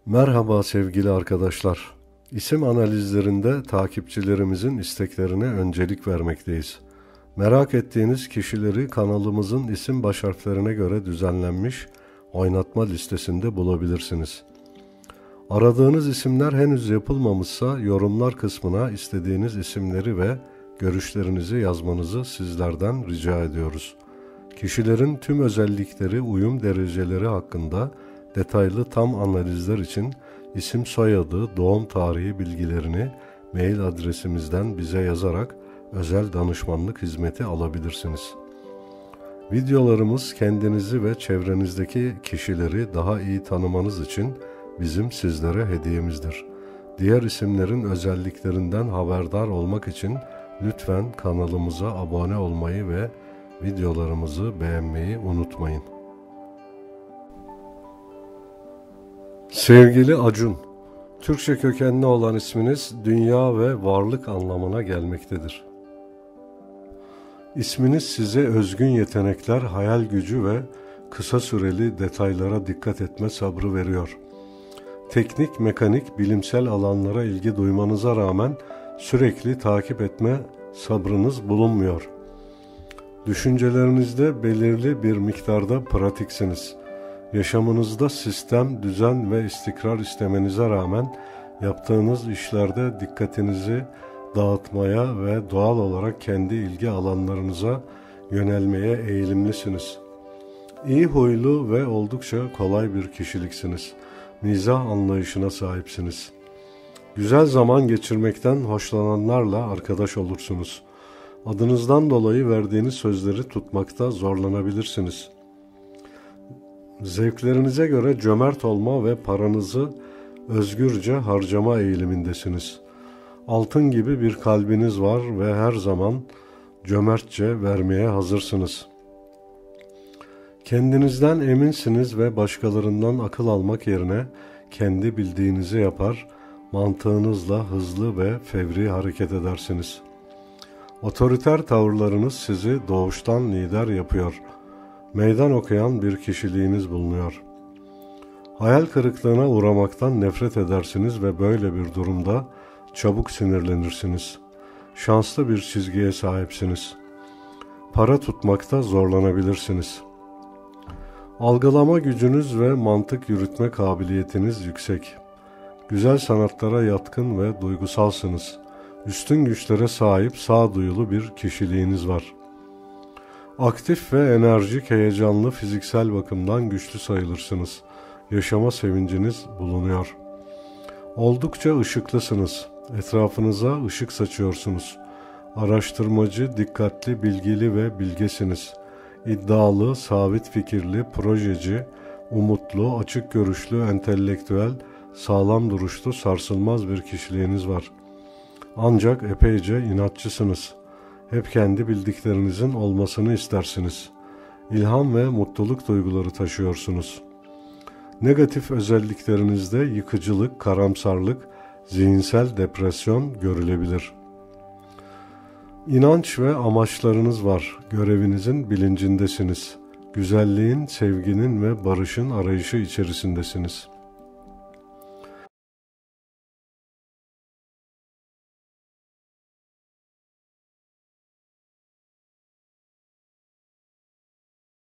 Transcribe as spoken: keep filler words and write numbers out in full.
Merhaba sevgili arkadaşlar. İsim analizlerinde takipçilerimizin isteklerine öncelik vermekteyiz. Merak ettiğiniz kişileri kanalımızın isim baş harflerine göre düzenlenmiş oynatma listesinde bulabilirsiniz. Aradığınız isimler henüz yapılmamışsa yorumlar kısmına istediğiniz isimleri ve görüşlerinizi yazmanızı sizlerden rica ediyoruz. Kişilerin tüm özellikleri, uyum dereceleri hakkında detaylı tam analizler için isim, soyadı, doğum tarihi bilgilerini mail adresimizden bize yazarak özel danışmanlık hizmeti alabilirsiniz. Videolarımız kendinizi ve çevrenizdeki kişileri daha iyi tanımanız için bizim sizlere hediyemizdir. Diğer isimlerin özelliklerinden haberdar olmak için lütfen kanalımıza abone olmayı ve videolarımızı beğenmeyi unutmayın. Sevgili Acun, Türkçe kökenli olan isminiz dünya ve varlık anlamına gelmektedir. İsminiz size özgün yetenekler, hayal gücü ve kısa süreli detaylara dikkat etme sabrı veriyor. Teknik, mekanik, bilimsel alanlara ilgi duymanıza rağmen sürekli takip etme sabrınız bulunmuyor. Düşüncelerinizde belirli bir miktarda pratiksiniz. Yaşamınızda sistem, düzen ve istikrar istemenize rağmen yaptığınız işlerde dikkatinizi dağıtmaya ve doğal olarak kendi ilgi alanlarınıza yönelmeye eğilimlisiniz. İyi huylu ve oldukça kolay bir kişiliksiniz. Mizah anlayışına sahipsiniz. Güzel zaman geçirmekten hoşlananlarla arkadaş olursunuz. Adınızdan dolayı verdiğiniz sözleri tutmakta zorlanabilirsiniz. Zevklerinize göre cömert olma ve paranızı özgürce harcama eğilimindesiniz. Altın gibi bir kalbiniz var ve her zaman cömertçe vermeye hazırsınız. Kendinizden eminsiniz ve başkalarından akıl almak yerine kendi bildiğinizi yapar, mantığınızla hızlı ve fevri hareket edersiniz. Otoriter tavırlarınız sizi doğuştan lider yapıyor. Meydan okuyan bir kişiliğiniz bulunuyor. Hayal kırıklığına uğramaktan nefret edersiniz ve böyle bir durumda çabuk sinirlenirsiniz. Şanslı bir çizgiye sahipsiniz. Para tutmakta zorlanabilirsiniz. Algılama gücünüz ve mantık yürütme kabiliyetiniz yüksek. Güzel sanatlara yatkın ve duygusalsınız. Üstün güçlere sahip sağduyulu bir kişiliğiniz var. Aktif ve enerjik, heyecanlı, fiziksel bakımdan güçlü sayılırsınız. Yaşama sevinciniz bulunuyor. Oldukça ışıklısınız. Etrafınıza ışık saçıyorsunuz. Araştırmacı, dikkatli, bilgili ve bilgesiniz. İddialı, sabit fikirli, projeci, umutlu, açık görüşlü, entelektüel, sağlam duruşlu, sarsılmaz bir kişiliğiniz var. Ancak epeyce inatçısınız. Hep kendi bildiklerinizin olmasını istersiniz. İlham ve mutluluk duyguları taşıyorsunuz. Negatif özelliklerinizde yıkıcılık, karamsarlık, zihinsel depresyon görülebilir. İnanç ve amaçlarınız var. Görevinizin bilincindesiniz. Güzelliğin, sevginin ve barışın arayışı içerisindesiniz.